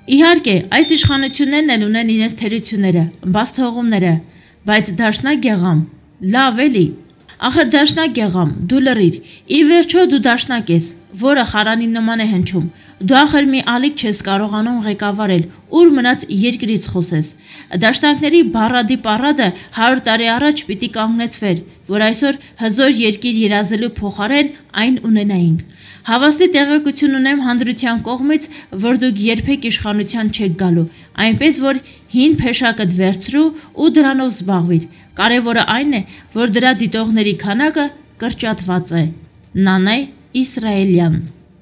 Իհարկե, այս իշխանություններն էլ ունեն իրենց թերությունները, բաց թողումները, բայց դաշնակ գեղամ, լավ էլի։ Ախր դաշնակ գեղամ, դու լռիր, ի վերջո դու դաշնակ ես, որը խարանի նման է հնչում, դու ախր մի ալիք չես կարողանում ղեկավարել, ուր մնաց երկրից խոսես։ Դաշնակների բառադի պառադը 100 տարի առաջ պիտի կանգնեցվեր, որ այսօր հզոր երկիր երազելու փոխարեն այն ունենայինք։ Հավաստի տեղեկություն ունեմ հանրության կողմից, որ դուք երբեք իշխանության չեք գալու, այնպես որ հին փեշակդ վերցրու ու դրանով զբաղվիր։ Կարևորը այն է, որ դրա դիտողների քանակը կրճատված է։ Նանե Իսրայելյան։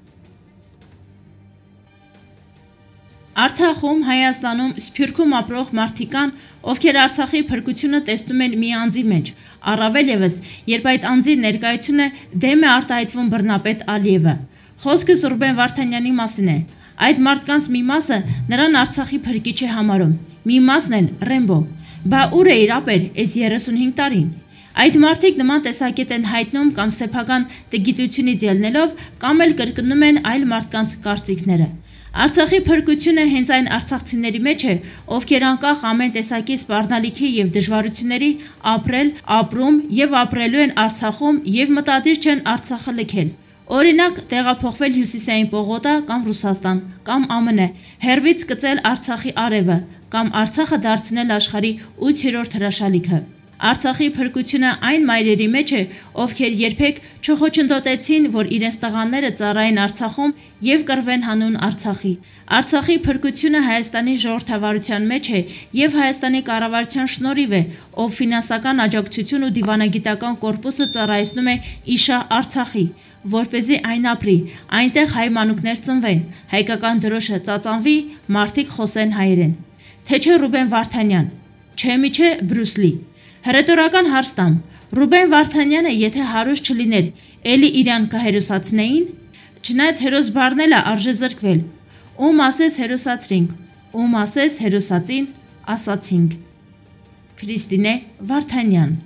Արցախում, Հայաստանում, Սփյուռքում ապրող մարդիկ կան, ովքեր Արցախի փրկությունը տեսնում են մի անձի մեջ, առավել ևս, երբ այդ անձի ներկայությունը դեմ է արտահայտվում բռնապետ Ալիևը։ Խոսքս Ռուբեն Վարդանյանի մասին է։ Այդ մարդկանց մի մասը նրան Արցախի փրկիչ է համարում, մի մասն էլ Ռեմբո։ Բա ուր է իր ապեր այս 35 տարին։ Այդ մարդիկ նման տեսակետ են հայտնում կամ սեփական տգիտությունից ելնելով, կամ էլ կրկնում են այլ մարդկանց կարծիքները։ Արցախի փրկությունը հենց այն արցախցիների մեջ է, ովքեր անկախ ամեն տեսակի սպառնալիքի եւ դժվարությունների ապրել, ապրում եւ ապրելու են Արցախում եւ մտադիր չեն Արցախը լքել։ Օրինակ, տեղափոխվել Հյուսիսային պողոտա կամ Ռուսաստան, կամ ԱՄՆ, հերվից գծել Արցախի արևը, կամ Արցախը դարձնել աշխարհի 8-րդ հրաշալիքը։ Արցախի փրկությունը այն մայրերի մեջ է, ովքեր երբեք չխոչընդոտեցին, որ իրենց տղաները ծառայեն Արցախում եւ կռվեն հանուն Արցախի։ Արցախի փրկությունը Հայաստանի ժողովրդավարության մեջ է եւ Հայաստանի կառավարության շնորհիվ է, ով ֆինանսական աջակցություն ու դիվանագիտական կորպուսը ծառայեցնում է իշա Արցախի, որպեսզի այն ապրի, այնտեղ հայ մանուկներ ծնվեն, հայկական դրոշը ծածանվի, մարդիկ խոսեն հայերեն։ Թե չէ Ռուբեն Վարդանյան, չէ միչե Բրյուս Լի։ Հռետորական հարց տամ, Ռուբեն Վարդանյանը եթե հարուստ չլիներ, էլի իրան կհերոսացնեին։ Չնայած հերոս բառն էլ արժե զրկվել։ Ում ասես հերոսացրինք, ում ասես հերոսացին, ասացինք։ Քրիստինե Վարդանյան։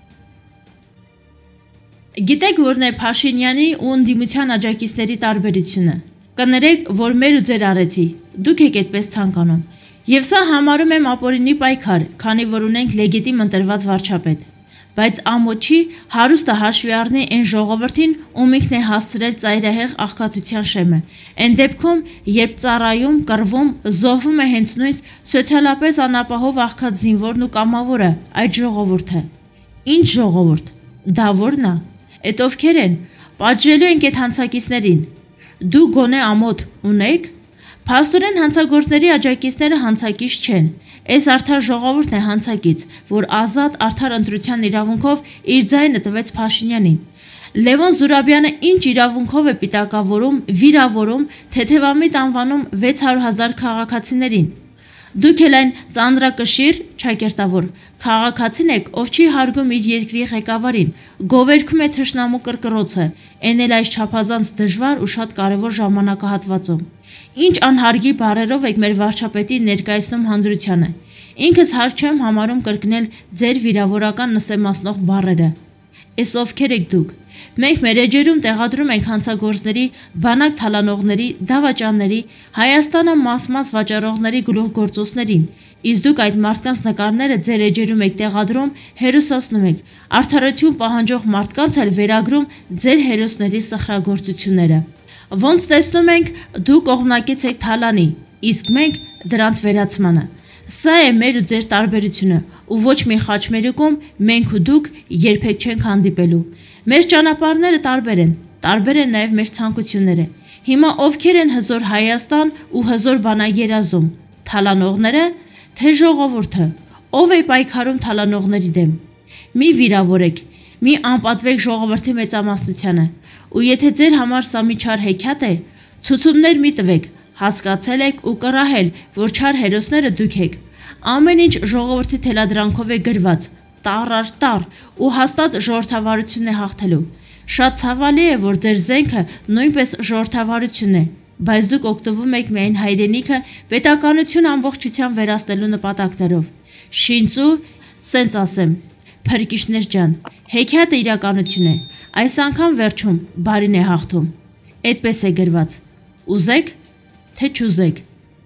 Գիտեք որն է Փաշինյանի ու ընդդիմության աջակիցների տարբերությունը։ Կներեք, որ մեր ու ձեր արեցի, դուք եք այդպես ցանկանում։ Եվ սա համարում եմ ապօրինի պայքար, քանի որ ունենք լեգիտիմ ընտրված վարչապետ։ Բայց ամոչի հարուստը հաշվի առնի այն ժողովրդին, ում ինքն է հասցրել ծայրահեղ աղքատության շեմը։ Այն դեպքում, երբ ծառայում, կռվում, զոհվում է հենց նույն սոցիալապես անապահով աղքատ զինվորն ու կամավորը, այդ ժողովուրդը։ Ինչ ժողովուրդ։ Դա որն է։ Էդ ովքեր են։ Պատժելու ենք այդ հանցակիցներին։ Դու գոնե ամոթ ունեք։ Փաստորեն հանցագործների աջակիցները հանցակից չեն։ Այս արդար ժողովուրդն է հանցակից, որ ազատ արդար ընտրության իրավունքով իր ձայնը տվեց Փաշինյանին։ Լևոն Զուրաբյանը ինչ իրավունքով է պիտակավորում, վիրավորում, թեթևամիտ անվանում 600,000 քաղաքացիներին։ Դուք էլ այն ծանրակշիռ, ճակերտավոր քաղաքացին եք, ով չի հարգում իր երկրի ղեկավարին, գովերգում է թշնամու կրկռոցը, այն էլ այս չափազանց դժվար ու շատ կարևոր ժամանակահատվածում։ Ինչ անհարգի բառերով եք մեր վարչապետին ներկայացնում հանրությանը։ Ինքս հարկ չեմ համարում կրկնել ձեր վիրավորական նսեմացնող բառերը։ Էս ովքեր եք դուք։ Մենք մեր էջերում տեղադրում ենք հանցագործների, բանակ թալանողների, դավաճանների, Հայաստանը մաս-մաս վաճառողների գլուխգործոցներին, իսկ դուք այդ մարդկանց նկարները ձեր էջերում եք տեղադրում, հերոսացնում եք, արդարություն պահանջող մարդկանց էլ վերագրում ձեր հերոսների սխրագործությունները։ Ոնց տեսնում ենք, դուք կողմնակից եք թալանի, իսկ մենք դրանց վերացմանը։ Սա է մեր ու ձեր տարբերությունը, ու ոչ մի խաչմերուկում մենք ու դուք երբեք չենք հանդիպելու։ Մեր ճանապարհները տարբեր են նաև մեր ցանկությունները։ Հիմա ովքեր են հզոր Հայաստան ու հզոր բանագերազում, թալանողները, թե ժողովուրդը, ով է պայքարում թալանողների դեմ։ Մի վիրավորեք, մի անպատվեք ժողովրդի մեծամասնությանը, ու եթե ձեր համար սա մի չար հեքիաթ է, ցուցումներ մի տվեք, հասկացել եք ու կռահել, որ չար հերոսները դուք եք։ Ամեն ինչ ժողովրդի թելադրանքով է գրված, տառ առ տառ, ու հաստատ ժողովրդավարությունն է հաղթելու։ Շատ ցավալի է, որ ձեր զենքը նույնպես ժողովրդավարությունն է, բայց դուք օգտվում եք միայն հայրենիքը պետականություն ամբողջությամբ վերացնելու նպատակներով։ Շինծու, սենց ասեմ, փրկիչներ ջան, հեքիաթը իրականություն է, այս անգամ վերջում բարին է հաղթում։ Այդպես է գրված։ Ուզեք, թե չուզեք,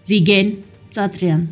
Վիգեն Ծատրյան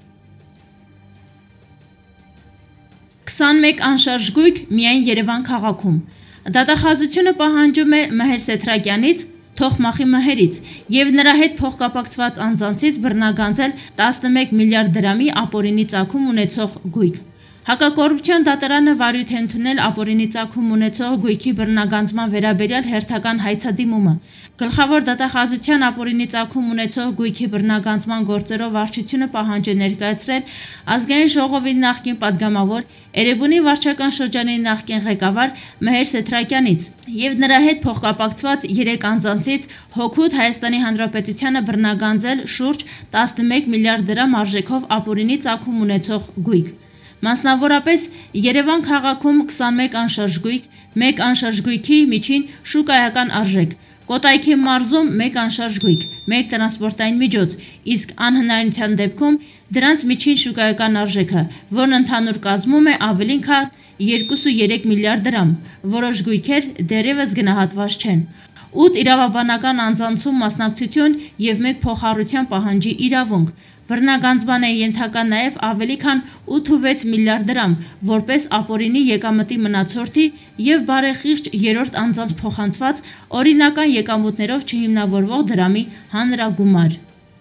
21 անշարժ գույք միայն Երևան քաղաքում։ Դատախազությունը պահանջում է Մհեր Սեթրակյանից, Թոխմախի Մհերից եւ նրա հետ փոխկապակցված անձանցից բռնագանձել 11 միլիարդ դրամի ապօրինի ծագում ունեցող գույք։ Հակակոռուպցիոն դատարանը վարույթ է ընդունել ապօրինի ծագում ունեցող գույքի բռնագանձման վերաբերյալ հերթական հայցադիմումը։ Գլխավոր դատախազության ապօրինի ծագում ունեցող գույքի բռնագանձման գործերով վարչությունը պահանջ է ներկայացրել Ազգային ժողովի նախկին падգամավոր, Էրեբունի վարչական շրջանի նախկին ղեկավար Մհեր Սեթրակյանից եւ նրա հետ փոխկապակցված 3 անձանցից հօգուտ Հայաստանի Հանրապետությանը բռնագանձել շուրջ 11 միլիարդ դրամ արժեքով ապօրինի ծագում ունեցող գույք։ Մասնավորապես Երևան քաղաքում 21 անշարժ գույք, 1 անշարժ գույքի միջին շուկայական արժեք, Կոտայքի մարզում 1 անշարժ գույք, 1 տրանսպորտային միջոց, իսկ անհնարինության դեպքում դրանց միջին շուկայական արժեքը, որն ընդհանուր կազմում է ավելին քան 2.3 միլիարդ դրամ, որոշ գույքեր դեռևս գնահատված չեն։ 8 իրավաբանական անձանցում մասնակցություն եւ 1 փոխառության պահանջի իրավունք։ Բռնագանձման է ենթակա նաև ավելի քան 8.6 միլիարդ դրամ, որպես ապօրինի եկամտի մնացորդի եւ բարեխիղճ երրորդ անձանց փոխանցված օրինական եկամուտներով չհիմնավորվող դրամի հանրագումար։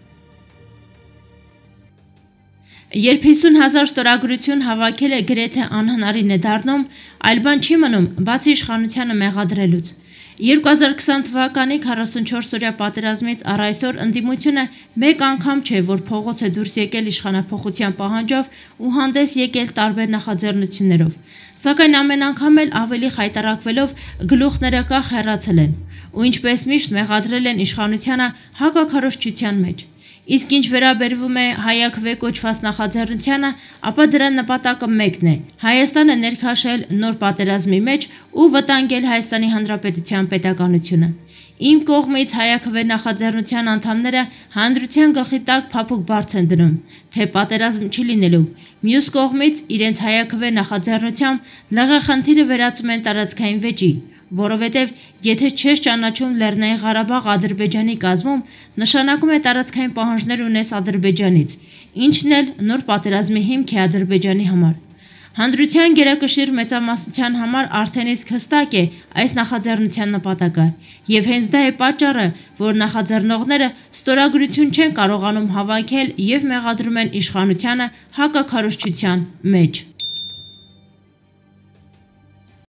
Երբ 50,000 ստորագրություն հավաքելը գրեթե անհնարին է դառնում, այլ բան չի մնում, բացի իշխանությանը մեղադրելուց։ 2020 թվականի 44-օրյա պատերազմից առ այսօր ընդդիմությունը մեկ անգամ չէ, որ փողոց է դուրս եկել իշխանափոխության պահանջով ու հանդես եկել տարբեր նախաձեռնություններով, սակայն ամեն անգամ էլ ավելի խայտառակվելով գլուխները կախ հեռացել են, ու ինչպես միշտ մեղադրել են իշխանությանը հակաքարոզչության մեջ։ Իսկ ինչ վերաբերվում է հայաքվե կոչված նախաձեռնությանը, ապա դրա նպատակը մեկն է՝ Հայաստանը ներքաշել նոր պատերազմի մեջ ու վտանգել Հայաստանի Հանրապետության պետականությունը։ Իմ կողմից հայաքվե նախաձեռնության անդամները հանրության գլխի տակ փափուկ բարձ են դնում, թե պատերազմ չի լինելու։ Մյուս կողմից իրենց հայաքվե նախաձեռնությամբ ԼՂ խնդիրը վերածում են տարածքային վեճի, որովհետև եթե չես ճանաչում Լեռնային Ղարաբաղ Ադրբեջանի կազմում, նշանակում է տարածքային պահանջներ ունես Ադրբեջանից, ինչն էլ նոր պատերազմի հիմք է Ադրբեջանի համար։ Հանրության գերակշիռ մեծամասնության համար արդեն իսկ հստակ է այս նախաձեռնության նպատակը, եւ հենց դա է պատճառը, որ նախաձեռնողները ստորագրություն չեն կարողանում հավաքել եւ մեղադրում են իշխանությանը հակաքարոզչության մեջ։